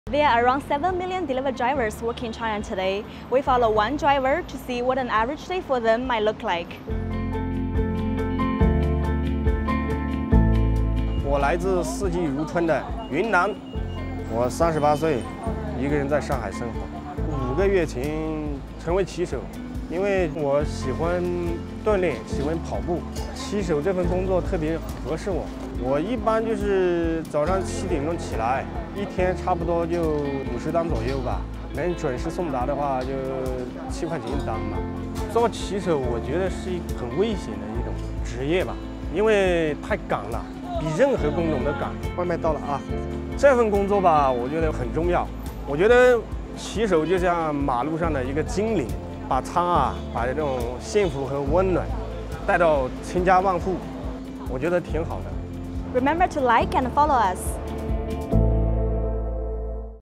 There are around 7 million delivery drivers working in China today. We follow one driver to see what an average day for them might look like. 我来自四季如春的云南，我38岁，一个人在上海生活。5个月前成为骑手，因为我喜欢锻炼，喜欢跑步，骑手这份工作特别合适我。我一般就是早上7点钟起来，一天差不多就50单左右吧。能准时送达的话，就7块钱一单嘛。做骑手，我觉得是很危险的一种职业吧，因为太赶了。 比任何工种都赶。外卖到了啊！这份工作吧，我觉得很重要。我觉得骑手就像马路上的一个精灵，把餐啊，把这种幸福和温暖带到千家万户，我觉得挺好的。 Remember to like and follow us.